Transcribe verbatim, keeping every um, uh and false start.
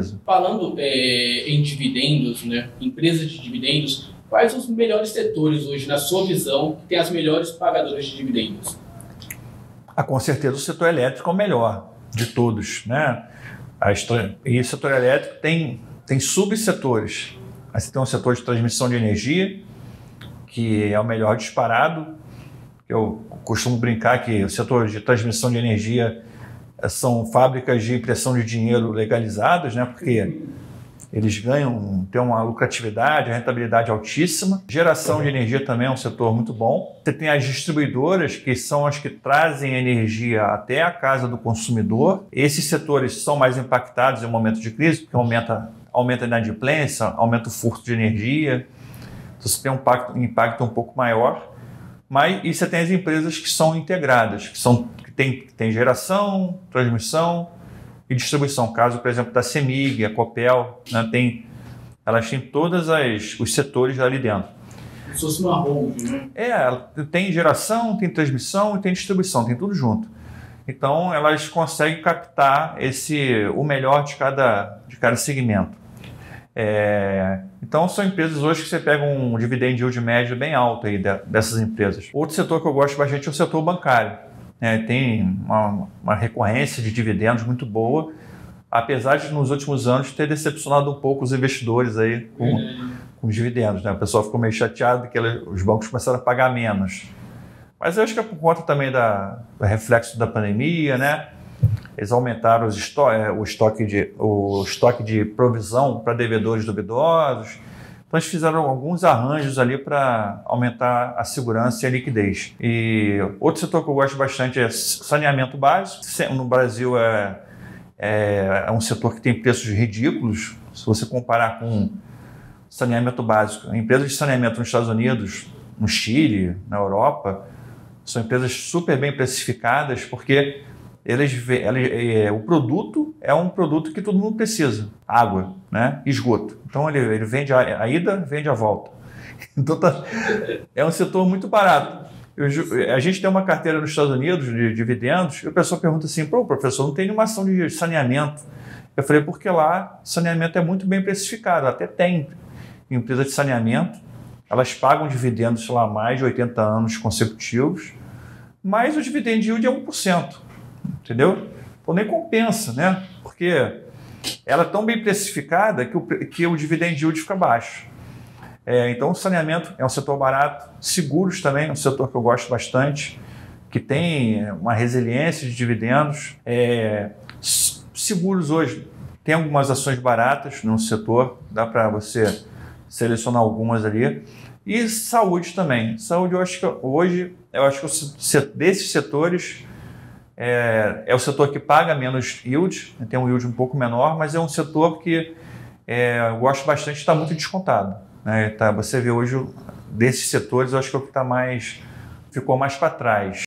Falando é, em dividendos, né, empresas de dividendos, quais os melhores setores hoje, na sua visão, que tem as melhores pagadoras de dividendos? Ah, com certeza o setor elétrico é o melhor de todos, né? A história, e o setor elétrico tem, tem subsetores. Aí você tem um setor de transmissão de energia, que é o melhor disparado. Eu costumo brincar que o setor de transmissão de energia são fábricas de impressão de dinheiro legalizadas, né? Porque eles ganham, têm uma lucratividade, a rentabilidade altíssima. Geração de energia também é um setor muito bom. Você tem as distribuidoras, que são as que trazem energia até a casa do consumidor. Esses setores são mais impactados em um momento de crise, porque aumenta, aumenta a inadimplência, aumenta o furto de energia. Então você tem um impacto, um impacto um pouco maior. Mas e você tem as empresas que são integradas, que, são, que tem, que tem geração, transmissão e distribuição. Caso, por exemplo, da CEMIG, a Copel, né, tem, elas têm todos os setores ali dentro. Se fosse uma holding, né? É, tem geração, tem transmissão e tem distribuição, tem tudo junto. Então, elas conseguem captar esse, o melhor de cada, de cada segmento. É, então, são empresas hoje que você pega um dividend yield médio bem alto aí de, dessas empresas. Outro setor que eu gosto bastante é o setor bancário. É, tem uma, uma recorrência de dividendos muito boa, apesar de nos últimos anos ter decepcionado um pouco os investidores aí com, uhum. com os dividendos, né? O pessoal ficou meio chateado que os bancos começaram a pagar menos. Mas eu acho que é por conta também da, do reflexo da pandemia, né? Eles aumentaram os esto o, estoque de, o estoque de provisão para devedores duvidosos. Então, eles fizeram alguns arranjos ali para aumentar a segurança e a liquidez. E outro setor que eu gosto bastante é saneamento básico. No Brasil é, é, é um setor que tem preços ridículos. Se você comparar com saneamento básico, empresas de saneamento nos Estados Unidos, no Chile, na Europa, são empresas super bem precificadas, porque eles, eles, é, o produto é um produto que todo mundo precisa, água, né? Esgoto. Então ele, ele vende a, a ida, vende a volta. Então tá, é um setor muito barato. Eu, a gente tem uma carteira nos Estados Unidos de dividendos e o pessoal pergunta assim, pô, professor, não tem nenhuma ação de saneamento. Eu falei, porque lá saneamento é muito bem precificado, até tem empresa de saneamento, elas pagam dividendos, sei lá, mais de oitenta anos consecutivos, mas o dividend yield é um por cento. Entendeu? Então nem compensa, né? Porque ela é tão bem precificada que o, que o dividend yield fica baixo. É, então o saneamento é um setor barato, seguros também é um setor que eu gosto bastante, que tem uma resiliência de dividendos. É, seguros hoje, tem algumas ações baratas no setor, dá para você selecionar algumas ali. E saúde também. Saúde, eu acho que hoje, eu acho que desses setores, É, é o setor que paga menos yield, tem um yield um pouco menor, mas é um setor que é, eu gosto bastante, está muito descontado. Né? Tá, você vê hoje, desses setores, eu acho que é o que tá mais, ficou mais para trás.